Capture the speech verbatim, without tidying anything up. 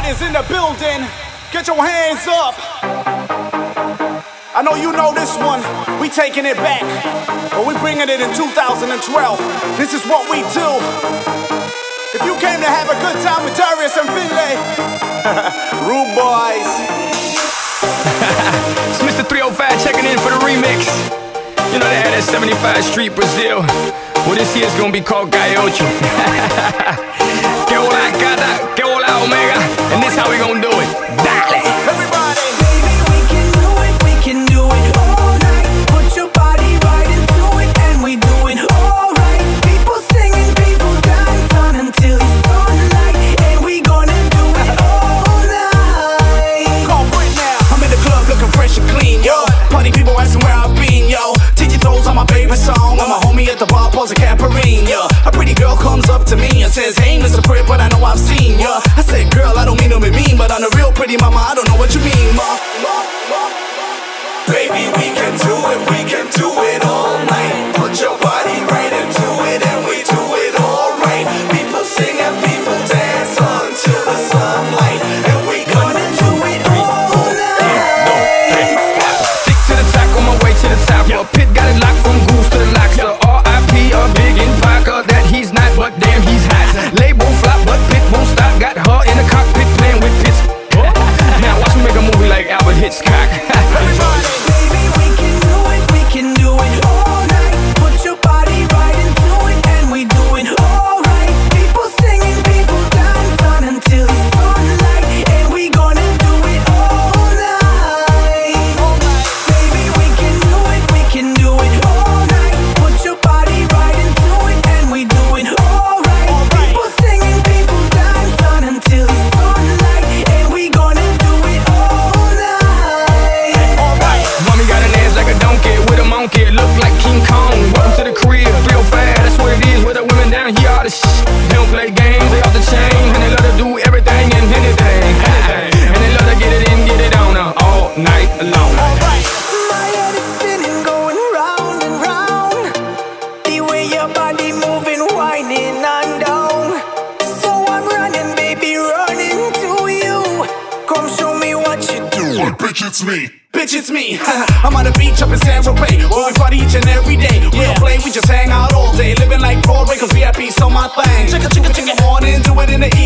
is in the building. Get your hands up. I know you know this one. We taking it back, but we bringing it in two thousand twelve. This is what we do. If you came to have a good time with Darius and Finlay, Rude Boys. It's Mister three oh five checking in for the remix. You know they had that seventy-five Street Brazil. Well, this year's gonna be called Gaiocho. Que hola gata, que hola omega. And this how we gonna do it. Dale! Everybody! Baby, we can do it, we can do it all night. Put your body right into it, and we do it all right. People singing, people dancing until the sunlight. And we gonna do it all night. Call Brit now. I'm in the club looking fresh and clean, yo. Party people asking where I've been, yo. Teaching toes on my favorite song. I'm a homie at the bar, pulls a Camperine, yo. A pretty girl comes up to me and says, hey, Mister Crip, but I know I've seen, yo. I said, girl, I don't mean to be mean, but on a real pretty mama, I don't know what you mean, ma. Baby, we can do it, we can do it all night. Put your body right into it, and we do it all right. People sing and people dance until the sunlight, and we gonna do it all night. Stick to the track on my way to the top. Well, Pit got it locked from Goose to the Loxer. R I P a big in Parker. That he's not, but damn he's hot. Label flop, but Pit won't stop. Got her in the cockpit playing with Pits. Now watch me make a movie like Albert Hitchcock. Baby, we can do it, we can do it all night. Put your body right into it, and we do it all right. People singing, people dancing until the sunlight, and we gonna do it all night. Baby, we can do it, we can do it all night. Put your body right into it, and we do it all right. People singing, people dancing until the sunlight, and we gonna do it all night. Mommy got an ass like a donkey with a monkey. Look like King Kong. Welcome to the crib, three oh five. That's what it is with the women down here. All the sh. They don't play games, they off the chain, and they love to do everything and anything, anything. And they love to get it in, get it on uh, all night long. My head is spinning, going round and round. The way your body moving, whining and down. So I'm running, baby, running to you. Come show me what you do. Bitch, it's me. Bitch, it's me. I'm on the beach up in San Tropez, where we party each and every day. We don't play, we just hang out all day. Living like Broadway, cause V I P's on my thing. Chicka, chicka, chicka, morning, do it in the evening.